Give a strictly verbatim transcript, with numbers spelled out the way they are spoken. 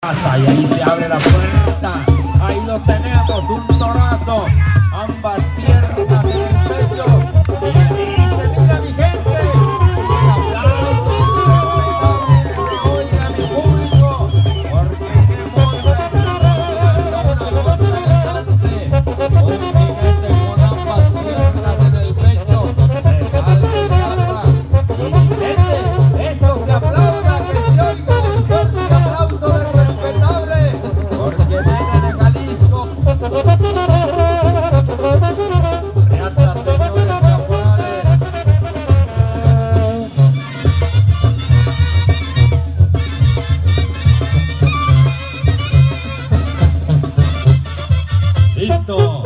Y ahí se abre la puerta. Ahí lo tenemos, un torazo. Ambas piernas en el pecho. Y dice, mira mi gente. Un aplauso. Oiga mi público. Porque qué muy buena. Una cosa elegante. Un jinete con ambas piernas en el pecho. De calma, y mi gente, esto se aplauda, que se oiga un fuerte aplauso de respetable. Porque viene de Jalisco. Gracias, señores caporales. Listo.